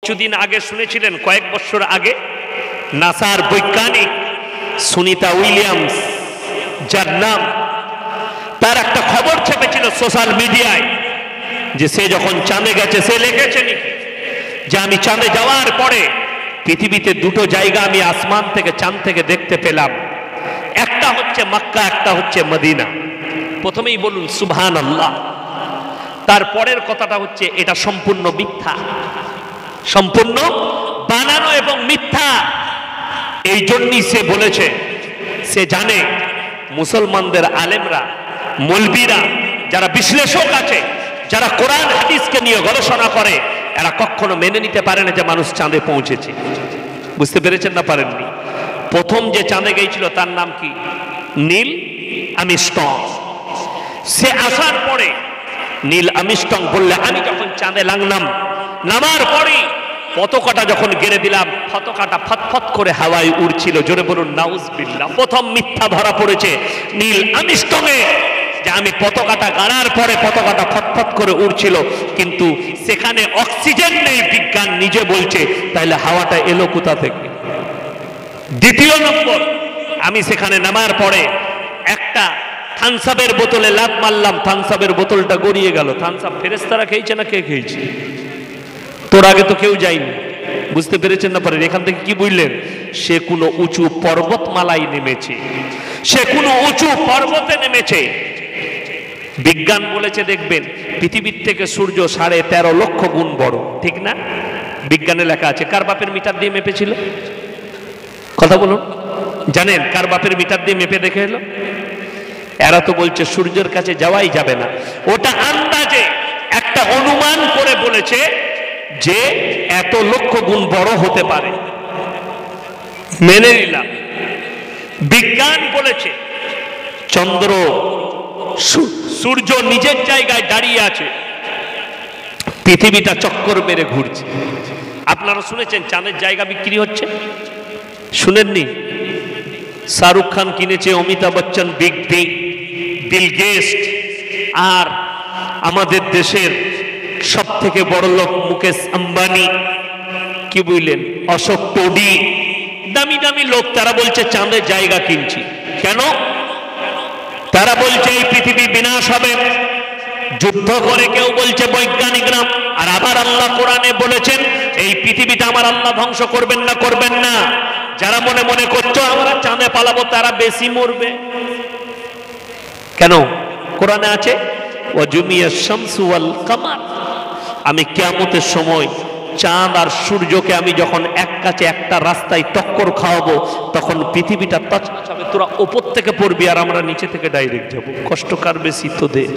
কিছুদিন আগে শুনেছিলেন, কয়েক বছর আগে নাসার বৈজ্ঞানিক সুনিতা উইলিয়ামস, যার নাম, তার একটা খবর ছেপেছিল সোশ্যাল মিডিয়ায় যে সে যখন চাঁদে গেছে, সে লিখেছে যে আমি চাঁদে যাওয়ার পরে পৃথিবীতে দুটো জায়গা আমি আসমান থেকে, চাঁদ থেকে দেখতে পেলাম, একটা হচ্ছে মক্কা, একটা হচ্ছে মদিনা। প্রথমেই বলুন সুবহানাল্লাহ। তারপরের কথাটা হচ্ছে এটা সম্পূর্ণ মিথ্যা, সম্পূর্ণ বানানো এবং মিথ্যা। এই জন্যই সে বলেছে, সে জানে মুসলমানদের আলেমরা, মৌলবীরা, যারা বিশ্লেষক আছে, যারা কোরআন হাদিসকে নিয়ে গবেষণা করে, এরা কখনো মেনে নিতে পারে না যে মানুষ চাঁদে পৌঁছেছে। বুঝতে পেরেছেন না পারেননি? প্রথম যে চাঁদে গিয়েছিল তার নাম কি? Neil Armstrong. সে আসার পরে নীল আর্মস্ট্রং বললে, আমি যখন চাঁদে নামার পরে পতাকাটা যখন গেড়ে দিলাম, পতাকাটা ফতফত করে হাওয়ায় উড়ছিল। জোরে বলুন নাউজুবিল্লাহ। প্রথম মিথ্যা ধরা পড়েছে নীল আর্মস্ট্রং এ, যে আমি পতাকাটা গাড়ার পরে পতাকাটা ফতফত করে উড়ছিল, কিন্তু সেখানে অক্সিজেন নেই। বিজ্ঞান নিজে বলছে, তাহলে হাওয়াটা এলো কোথা থেকে? দ্বিতীয় নম্বর, আমি সেখানে নামার পরে একটা থামসআপের বোতলে লাত মারলাম, থামসআপের বোতলটা গড়িয়ে গেল। থামসআপ ফেরেশতারা খেয়েছে না কে খেয়েছে? তোর আগে তো কেউ যায়নি। বুঝতে পেরেছেন না পারেন? এখান থেকে কি বুঝলেন? সে কোনো উঁচু পর্বতমালায় নেমেছে, সে কোনো উঁচু পর্বতে নেমেছে। বিজ্ঞান বলেছে, দেখবেন পৃথিবীর থেকে সূর্য 13.5 লক্ষ গুণ বড়, ঠিক না? বিজ্ঞানে লেখা আছে। কার বাপের মিটার দিয়ে মেপেছিল? কথা বলুন। জানেন কার বাপের মিটার দিয়ে মেপে দেখে এলো? এরা তো বলছে সূর্যের কাছে যাওয়াই যাবে না। ওটা আন্দাজে একটা অনুমান করে বলেছে যে এত লক্ষ গুণ বড় হতে পারে, মেনে নিলাম। বিজ্ঞান বলেছে চন্দ্র, সূর্য নিজের জায়গায় দাঁড়িয়ে আছে, পৃথিবীটা চক্কর মেরে ঘুরছে। আপনারা শুনেছেন চাঁদের জায়গা বিক্রি হচ্ছে? শুনেননি? শাহরুখ খান কিনেছে, অমিতাভ বচ্চন, বিল গেটস, আর আমাদের দেশের সব থেকে বড় লোক মুকেশ আম্বানি, কি বুঝলেন, অশোক টোডি, দামি দামি লোক, তারা বলছে চাঁদের জায়গা কিনছি। কেন? তারা বলছে এই পৃথিবী বিনাশ হবে। যুদ্ধ করে কেউ বলছে বৈজ্ঞানিকরা, আর আবার আল্লাহ কোরআনে বলেছেন এই পৃথিবীটা আমার আল্লাহ ধ্বংস করবেন না, করবেন না। যারা মনে মনে করছো আমরা চাঁদে পালাবো, তারা বেশি মরবে। কেন? কোরআনে আছে ওয়াজুমিয়াশ শামসু ওয়াল কামার, আমি কিয়ামতের সময় চাঁদ আর সূর্যকে আমি যখন এক কাছে একটা রাস্তায় টক্কর খাওয়াবো, তখন পৃথিবীটা তছনছ হবে, তোরা ওপর থেকে পড়বি আর আমরা নিচে থেকে ডাইরেক্ট যাবো। কষ্টকার বেশি তোদের,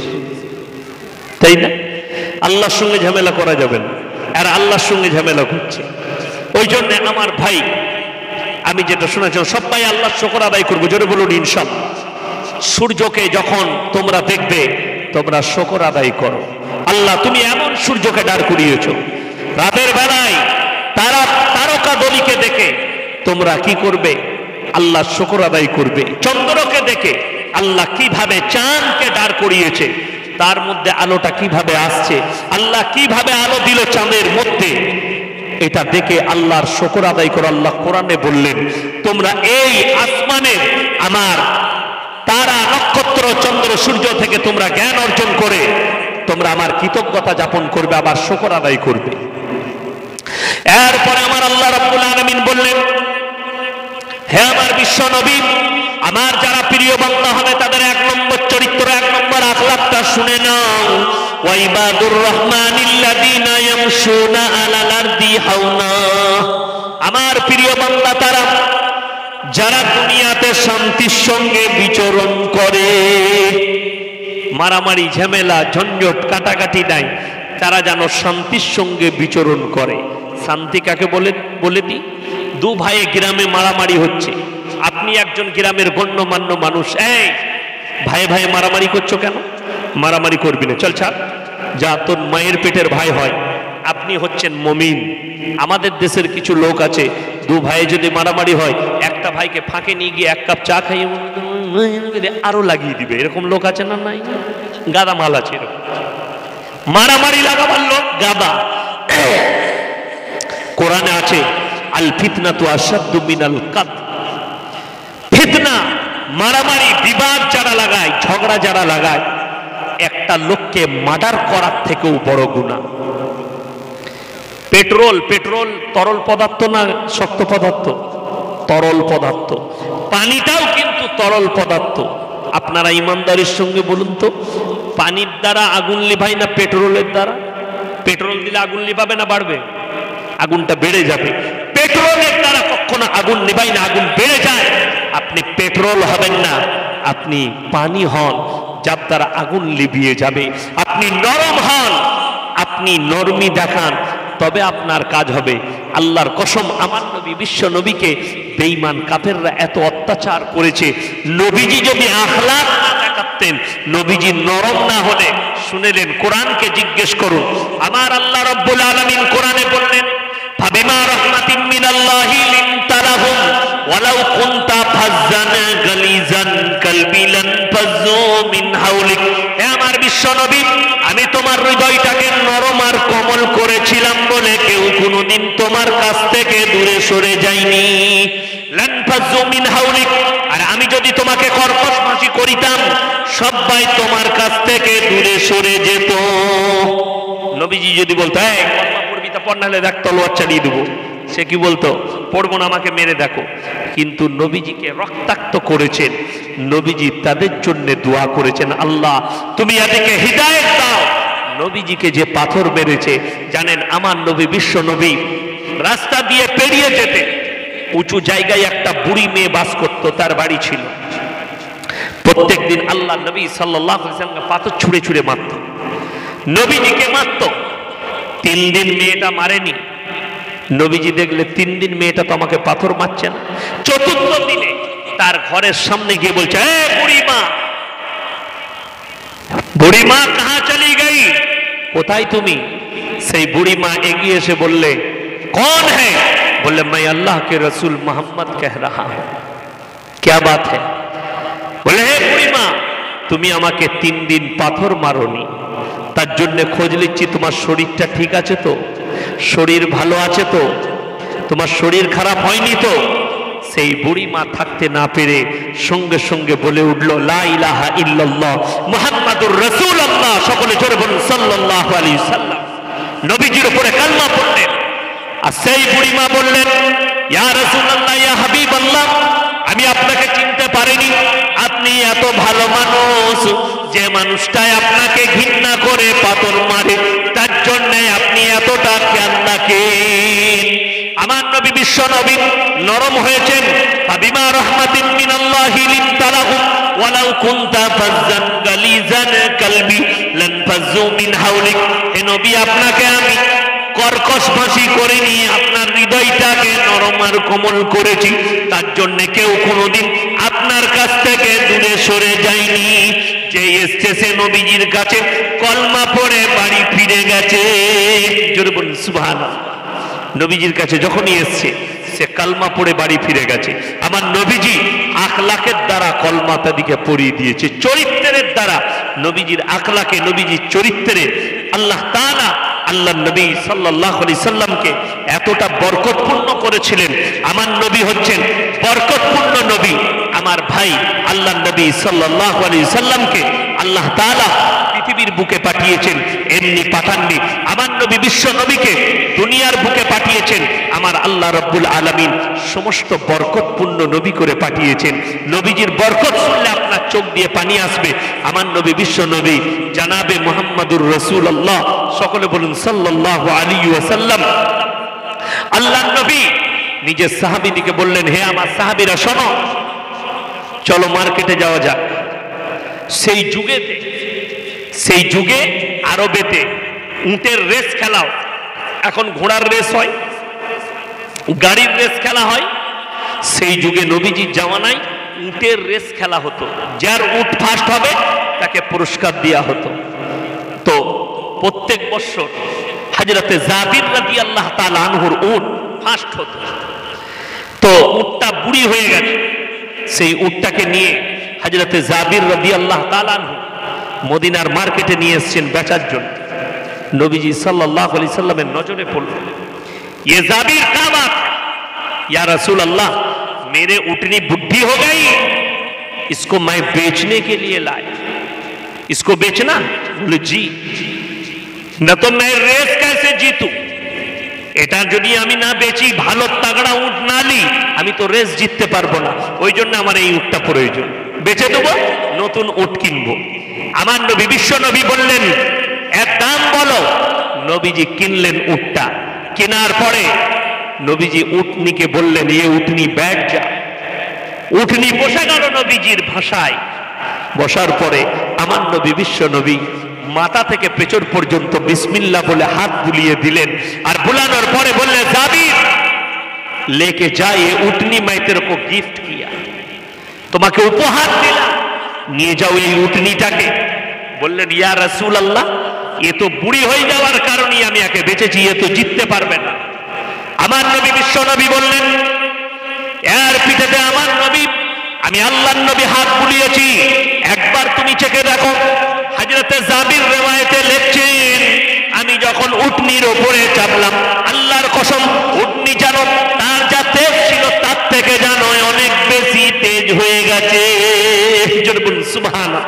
তাই না? আল্লাহর সঙ্গে ঝামেলা করা যাবে না, আর আল্লাহর সঙ্গে ঝামেলা করছে। ওই জন্য আমার ভাই, আমি যেটা শুনেছি, সবাই আল্লাহর শুকর আদায় করবো। জোরে বলুন ইনশাআল্লাহ। সূর্যকে যখন তোমরা দেখবে, তোমরা শুকর আদায় করো। আল্লাহ তুমি এমন সূর্যকে দাঁড় করিয়েছো, রাতের বেলায় তারকা দলিকে দেখে তোমরা কি করবে? আল্লাহ শুকর আদায় করবে। চন্দ্রকে দেখে আল্লাহ কিভাবে চাঁদকে দাঁড় করিয়েছে, তার মধ্যে আলোটা কিভাবে আসছে, আল্লাহ কিভাবে আলো দিল চাঁদের মধ্যে, এটা দেখে আল্লাহর শুকর আদায় করো। আল্লাহ কোরআনে বললেন, তোমরা এই আসমানের আমার তারা, নক্ষত্র, চন্দ্র, সূর্য থেকে তোমরা জ্ঞান অর্জন করে তোমরা আমার কৃতজ্ঞতা যাপন করবে, আবার শুকর আদায় করবে। এরপরে আমার আল্লাহ রাব্বুল আলামিন বললেন, হে আমার বিশ্ব নবী, আমার যারা প্রিয় বান্দা হবে তাদের 1 নম্বর চরিত্র, 1 নম্বর আখলাকটা শুনে নাও। ওয়াইবাদুর রহমানিল্লাযীনা ইয়ামশুনা আলাল আরদি হাওনা, আমার প্রিয় বান্দা তারা যারা দুনিয়াতে শান্তির সঙ্গে বিচরণ করে, মারামারি, ঝামেলা, ঝঞ্ঝট, কাটাকাটি নাই, তারা যেন শান্তির সঙ্গে বিচরণ করে। শান্তি কাকে বলে দিই? দু ভাই গ্রামে মারামারি হচ্ছে, আপনি একজন গ্রামের গণ্যমান্য মানুষ, এই ভাই ভাই মারামারি করছো কেন? মারামারি করবি না, চল ছাড়, যা তোর মায়ের পেটের ভাই হয়। আপনি হচ্ছেন মুমিন। আমাদের দেশের কিছু লোক আছে, দু ভাই যদি মারামারি হয়, একটা ভাইকে ফাঁকে নিয়ে গিয়ে 1 কাপ চা খাইয়ে আরো লাগিয়ে দিবে। এরকম লোক আছে না? নাই? গাদা মাল আছে এরকম, মারামারি লাগাবার লোক গাদা। কোরআনে আছে আল ফিতনাতু আশাদ্দু মিনাল কাতল। ফিতনা, মারামারি, বিবাদ যারা লাগায়, ঝগড়া যারা লাগায়, একটা লোককে মার্ডার করার থেকেও বড় গুনাহ। পেট্রোল, পেট্রোল তরল পদার্থ না শক্ত পদার্থ? তরল পদার্থ। পানিটাও কিন্তু তরল পদার্থ। আপনারা ইমানদারির সঙ্গে বলুন তো, পানির দ্বারা আগুন লিভাই না পেট্রোলের দ্বারা? পেট্রোল দিলে আগুন লিভাবে না বাড়বে? আগুনটা বেড়ে যাবে। পেট্রোলের দ্বারা কখনো আগুন লিভাই না, আগুন বেড়ে যায়। আপনি পেট্রোল হবেন না, আপনি পানি হন, যার দ্বারা আগুন লিভিয়ে যাবে। আপনি নরম হন, আপনি নরমি দেখান, তবে আপনার কাজ হবে। আল্লাহর কসম, আমার নবী, বিশ্ব নবীকে বেঈমান কাফেররা এত অত্যাচার করেছে। নবীজি যদি আখলাক না দেখাতেন, নবীজি নরম না হলে, শুনেলেন কোরআনকে জিজ্ঞেস করুন। আমার আল্লাহ রাব্বুল আলামিন কোরআনে বললেন, ফাবিমা রাহমাতিন মিনাল্লাহি লিনতা লাহুম ওয়ালাউ কুনতা ফাজ্জান গালিজান কলবি লানফাজ্জু মিন হাওলিক। হে আমার বিশ্ব নবী, আমি তোমার হৃদয়টাকে নরম আর কোমল করেছিলাম বলে কেউ কোনোদিন তোমার কাছ থেকে দূরে সরে যায়নি। লানফাজ্জু মিন হাওলিক, আর আমি যদি তোমাকে কর্কশভাষী করিতাম, সবাই তোমার কাছ থেকে দূরে সরে যেত। নবীজি যদি বলতো, এই কলমা পড়বি তা পড়, নাহলে দেখ তলোয়ার চালিয়ে দেবো, সে কি বলতো? পড়বো না, আমাকে মেরে দেখো। কিন্তু নবীজিকে রক্তাক্ত করেছেন, নবীজি তাদের জন্য দোয়া করেছেন, আল্লাহ তুমি এদেরকে হিদায়াত দাও। নবীজিকে যে পাথর মেরেছে, জানেন আমার নবী, বিশ্ব নবী রাস্তা দিয়ে পেরিয়ে যেতে, উঁচু জায়গায় একটা বুড়ি মেয়ে বাস করত, তার বাড়ি ছিল। প্রত্যেকদিন আল্লাহ নবী সাল্লাল্লাহু আলাইহি ওয়াসাল্লাম পাথর ছুঁড়ে ছুঁড়ে মারত, নবীজিকে মারত। 3 দিন মেয়েটা মারেনি। নবীজি দেখলে 3 দিন মেয়েটা তো আমাকে পাথর মারছে না। 4th দিনে তার ঘরের সামনে গিয়ে বলছে, এ বুড়ি মা, বুড়ি মা কাহা চলি গই? কোথায় তুমি? সেই বুড়ি মা এগিয়ে এসে বললে, कौन है? बोले मैं अल्लाह के रसूल मोहम्मद कह रहा हूं। क्या बात है? बोले हे बुढ़ी माँ, তুমি আমাকে 3 দিন পাথর মারোনি, তার জন্য খোঁজ নিচ্ছি তোমার শরীরটা ঠিক আছে তো? শরীর ভালো আছে তো? তোমার শরীর খারাপ হয়নি তো? সেই বুড়ি মা থাকতে না পেরে সঙ্গে সঙ্গে বলে উঠল, লা ইলাহা ইল্লাল্লাহ মুহাম্মাদুর রাসূলুল্লাহ। সকলে জোরে বলুন সাল্লাল্লাহু আলাইহি সাল্লাম। নবীজির উপরে কালমা পড়লেন। আর সেই বুড়ি মা বললেন, ইয়া রাসূলুল্লাহ, ইয়া হাবিবাল্লাহ, আমি আপনাকে চিনতে পারিনি। আপনি এত ভালো মানুষ, যে মানুষটাই আপনাকে ঘৃণা করে পাথর মারে, তার জন্য আপনি এতটা খেয়াল রাখেন। আমার নবী, বিশ্ব নবী নরম হয়েছেন। ফাবিমা রাহমাতিন মিনাল্লাহি লিনতা লাহুম ওয়ালাউ কুনতা ফাজ্জান গালিজান কলবি লানফাজ্জু মিন হাওলিক। হে নবী, আপনাকে আমি কর্কশভাষী করিনি, আপনার হৃদয়টাকে নরম আর কোমল করেছি, তার জন্য কেউ কোনোদিন আপনার কাছ থেকে দূরে সরে যায়নি। যে এসেছে নবীজির কাছে, কলমা পড়ে বাড়ি ফিরে গেছে। জোরে বলুন সুবহানাল্লাহ। নবীজির কাছে যখনই এসছে, সে কালমা পড়ে বাড়ি ফিরে গেছে। আমার নবীজি আখলাকের দ্বারা কলমা তাদিকে পড়িয়ে দিয়েছে, চরিত্রের দ্বারা। নবীজির আখলাকে, নবীজির চরিত্রে আল্লাহ তাআলা আল্লাহ নবী সাল্লাল্লাহু আলাইহি সাল্লামকে এতটা বরকতপূর্ণ করেছিলেন। আমার নবী হচ্ছেন বরকতপূর্ণ নবী। আমার ভাই আল্লাহ নবী সাল্লাল্লাহু আলাইহি সাল্লামকে আল্লাহ তাআলা পৃথিবীর বুকে পাঠিয়েছেন, এমনি পাঠাননি। আমার নবী, বিশ্ব নবীকে দুনিয়ার বুকে পাঠিয়েছেন। আমার আল্লাহ রাব্বুল আলামিন সমস্ত বরকতপূর্ণ নবী করে পাঠিয়েছেন। নবীজির বরকত শুনলে আপনার চোখ দিয়ে পানি আসবে। আমার নবী, বিশ্ব নবী জানাবে মুহাম্মাদুর রাসূলুল্লাহ। সকলে বলুন সাল্লাল্লাহু আলাইহি ওয়াসাল্লাম। আল্লাহ নবী নিজের সাহাবীদেরকে বললেন, হে আমার সাহাবীরা শোনো, চলো মার্কেটে যাওয়া যাক। সেই যুগে আরবেতে উটের রেস খেলাও, এখন ঘোড়ার রেস হয়, গাড়ির রেস খেলা হয়। সেই যুগে নবীজির জামানায় উটের রেস খেলা হতো। যার উট ফার্স্ট হবে তাকে পুরস্কার দেওয়া হতো। তো প্রত্যেক বছর হযরতে জাবির রাদিয়াল্লাহু তাআলা আনহুর উট ফার্স্ট হতো। তো উটটা বুড়ি হয়ে গেছে, সেই উটটাকে নিয়ে হযরতে জাবির রাদিয়াল্লাহু তাআলা আনহু মদিনার মার্কেটে নিয়ে এসেছেন বেচার জন্য। নবীজি সাল্লাল্লাহু আলাইহি সাল্লামের নজরে পড়ল। ये जाबिर क्या बात है? या रसूल अल्लाह, मेरे ऊँटनी बुढ़ी हो गई, इसको मैं बेचने के लिए लाया। इसको बेचना? बोले जी। न तो मैं रेस कैसे जीतू, এটা যদি আমি না বেচি, ভালো তাগড়া উট না লি, আমি তো রেস জিততে পারবো না। ওই জন্য আমার এই উটটা প্রয়োজন, বেচে দেবো, নতুন উট কিনবো। আমার নবী বিশ্ব নবী বললেন এর দাম বলো। নবীজি কিনলেন উটটা। কেনার পরে নবীজি উটনিকে বললেন এ উটনি ব্যাঠ যা। উটনি বসে গেল নবীজির ভাষায়। বসার পরে আমার নবী বিশ্ব নবী মাথা থেকে পেছন পর্যন্ত বিসমিল্লাহ বলে হাত বুলিয়ে দিলেন। আর বুলানোর পরে বললেন জাবির लेके जा, ये उटनी मैं तेरे को गिफ्ट किया, তোমাকে উপহার দিলাম, নিয়ে যাও এই উটনিটাকে। বললেন ইয়া রাসূল আল্লাহ, এ তো বুড়ি হয়ে যাওয়ার কারণেই আমি একে বেচেছি, এ তো জিততে পারবে না। আমার নবী বিশ্ব নবী বললেন এর পিঠেতে আমার নবী, আমি আল্লাহর নবী হাত বুলিয়েছি, একবার তুমি চেখে দেখো। হযরতে জাবির রিওয়ায়েতে লিখছেন আমি যখন উটনির উপরে চাপলাম, আল্লাহর কসম উটনি জানো তার যা তেজ ছিল তার থেকে জানো অনেক বেশি তেজ হয়ে গেছে। জোরে বলুন সুবহানাল্লাহ।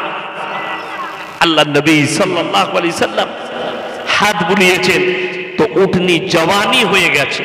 আল্লাহর নবী সাল্লাল্লাহু আলাইহি সাল্লাম হাত বুলিয়েছেন তো উটনি জওয়ানি হয়ে গেছে।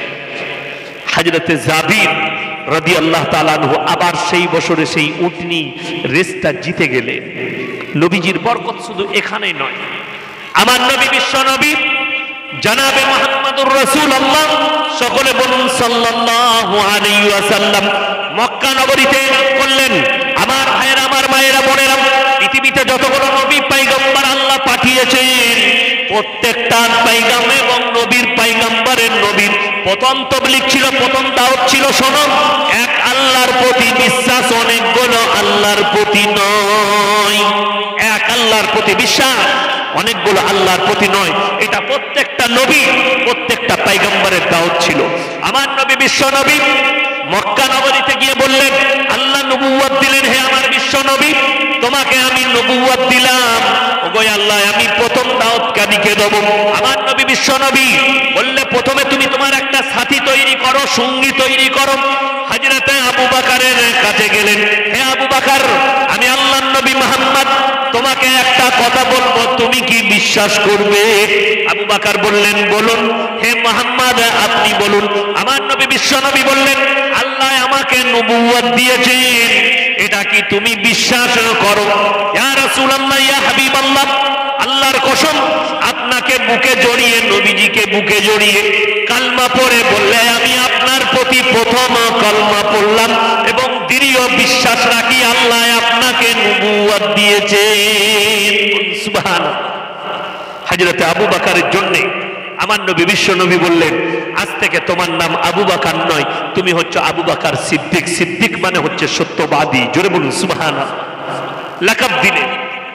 হযরতে জাবির রাদিয়াল্লাহু তাআলা আনহু আবার সেই বছরে সেই উটনি রেসটা জিতে গেলেন। নবীজির বরকত শুধু এখানেই নয়, আমার নবী বিশ্ব নবী জনাবে মুহাম্মদুর রাসূলুল্লাহ, সকলে বলুন সাল্লাল্লাহু আলাইহি ওয়াসাল্লাম, মক্কা নগরীতে করলেন। আমার ভাইয়েরা, আমার মায়েরা, বোনেরা, পৃথিবীতে যতগুলো নবী পয়গম্বর আল্লাহ পাঠিয়েছেন প্রত্যেকটা পয়গাম এবং নবীর পয়গম্বরের নবীর প্রথম তবলিগ ছিল, প্রথম দাওয়াত ছিল শোনো এক আল্লাহর প্রতি বিশ্বাস, অনেকগুলো আল্লাহর প্রতি নয়। এক আল্লাহর প্রতি বিশ্বাস, অনেকগুলো আল্লাহর প্রতি নয়। এটা প্রত্যেকটা নবী, প্রত্যেকটা পয়গম্বরের দাওয়াত ছিল। আমার নবী বিশ্ব নবী মক্কা নগরীতে গিয়ে বললেন, আল্লাহ নবুয়ত দিলেন, হে আমার বিশ্ব নবী তোমাকে আমি নবুয়ত দিলাম। ওগো আল্লাহ, আমি প্রথম দাওয়াত কাদিকে দেব। আমার নবী বিশ্ব নবী বললে প্রথমে তুমি তোমার একটা সাথী তৈরি করো, সঙ্গী তৈরি করো। হযরতে আবু বকরের কাছে গেলেন, হে আবু বকর, আমি আল্লাহর নবী মুহাম্মদ তোমাকে একটা কথা বলবো, তুমি কি বিশ্বাস করবে? আবু বকর বললেন বলুন। হে মুহাম্মদ আপনি বলুন। আমার নবী বিশ্ব নবী বললেন আল্লাহ আমাকে নবুয়ত দিয়েছেন, এটা কি তুমি বিশ্বাস করো? ইয়া রাসূলুল্লাহ, ইয়া হাবিবাল্লাহ, আল্লাহর কসম আপনাকে বুকে জড়িয়ে, নবীজিকে বুকে জড়িয়ে কালমা পড়ে বললে আমি আপনার প্রতি প্রথম কালমা পড়লাম এবং দৃঢ় বিশ্বাস রাখি আল্লাহ আপনাকে নবুয়ত দিয়েছেন। সুবহানাল্লাহ। হযরতে আবু বকরের জন্য আমার নবী বিশ্ব নবী বললেন আজ থেকে তোমার নাম আবু বকর নয়, তুমি হচ্ছে আবু বকর সিদ্দিক। সিদ্দিক মানে হচ্ছে সত্যবাদী। জোরে বলুন সুবহানাল্লাহ। লাকাব দিলেন।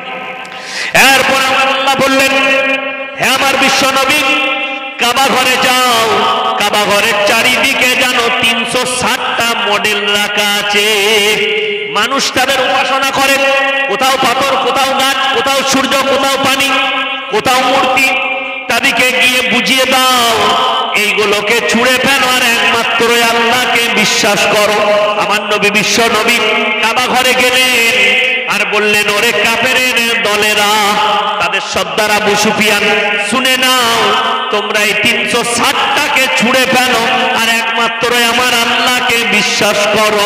এরপর আমার আল্লাহ বললেন, হে আমার বিশ্ব নবী কাবা ঘরে যাও, কাবা ঘরের চারিদিকে জানো 360টা মডেল রাখা আছে। মানুষ তাদের উপাসনা করে, কোথাও পাথর, কোথাও গাছ, কোথাও সূর্য, কোথাও পানি, কোথাও মূর্তি। তাদেরকে গিয়ে বুঝিয়ে দাও এইগুলোকে ছুঁড়ে ফেলো আর একমাত্র আল্লাহকে বিশ্বাস করো। আমার নবী বিশ্ব নবী কাবা ঘরে গেলেন আর বললেন ওরে কাফেরের দলেরা, তাদের সর্দার আবু সুফিয়ান, শুনে নাও তোমরা এই 360টাকে ছুঁড়ে ফেলো আর একমাত্র আমার আল্লাহকে বিশ্বাস করো।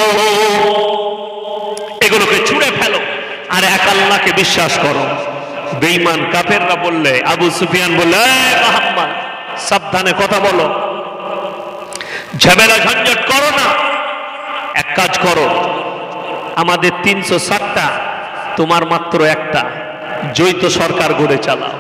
এগুলোকে ছুঁড়ে ফেলো আর এক আল্লাহকে বিশ্বাস করো। বেঈমান কাফেররা বললে, আবু সুফিয়ান বললে মুহাম্মদ সাবধানে কথা বলো, ঝামেলা ঝঞ্ঝট করো না, এক কাজ করো আমাদের 360টা, তোমার মাত্র একটা, দ্বৈত সরকার গড়ে চালাও।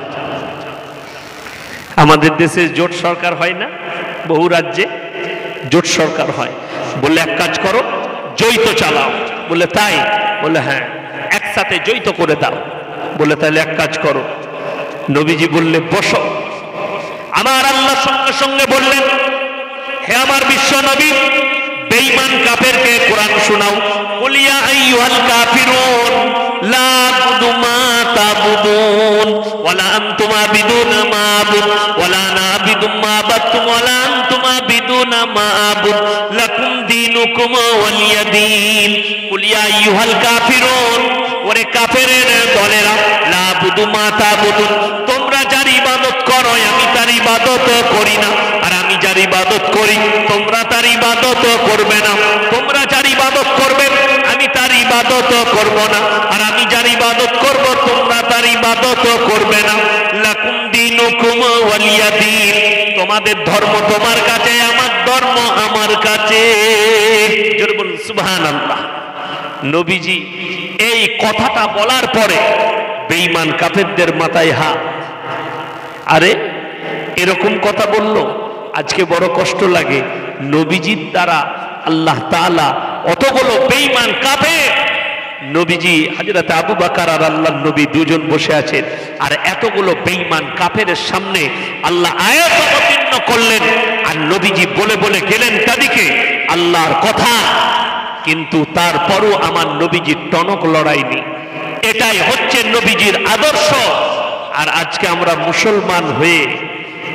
আমাদের দেশে জোট সরকার হয় না, বহু রাজ্যে জোট সরকার হয়। বললে এক কাজ করো দ্বৈত চালাও। বলে তাই? বলে হ্যাঁ, একসাথে দ্বৈত করে দাও। বলে তাহলে এক কাজ করো। নবীজি বললে বসো। আমার আল্লাহ সঙ্গে সঙ্গে বললেন, হে আমার বিশ্ব নবী বেঈমান কাফেরকে কোরআন শোনাও। কুল ইয়া আইয়ুহাল কাফিরুন লা আ'বুদু মা তা'বুদুন ওয়ালা আনতুম আ'বিদুনা মা আ'বুদু ওয়ালা আনা আ'বিদু মা আ'বাদতুম ওয়ালা আনতুম আ'বিদুনা তা'বুদুনা মা আ'বুদ লাকুম দীনুকুম ওয়ালিয়া দীন কুল ইয়া আইয়ুহাল কাফিরুন ওরে কাফেরের দলেরা লা আ'বুদু মা তা'বুদুন তোমরা যার ইবাদত করো আমি তার ইবাদত করি না আর আমি যার ইবাদত করি তোমরা তার ইবাদত করবে না তোমরা যার ইবাদত করবে আমি তার ইবাদত করব না আর আমি যার ইবাদত করব তোমরা তার ইবাদত করবে না লাকুম দীনুকুম ওয়ালিয়া দীন তোমাদের ধর্ম তোমার কাছে আমার ধর্ম আমার কাছে জোরে বলুন সুবহানাল্লাহ নবীজি এই কথাটা বলার পরে বেঈমান কাফেরদের মাথায় হাত আরে এরকম কথা বললো আজকে বড় কষ্ট লাগে নবীজির দ্বারা আল্লাহ তাআলা অতগুলো বেঈমান কাফের নবীজি হযরত আবু বকর আর আল্লাহর নবী দুজন বসে আছেন আর এতগুলো বেঈমান কাফেরের সামনে আল্লাহ আয়াত অবতীর্ণ করলেন আর নবীজি বলে বলে গেলেন তাদেরকে আল্লাহর কথা কিন্তু তারপরও আমার নবীজির টনক লড়াইনি এটাই হচ্ছে নবীজির আদর্শ আর আজকে আমরা মুসলমান হয়ে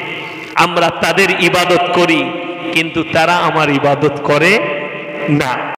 আমরা তাদের ইবাদত করি কিন্তু তারা আমার ইবাদত করে না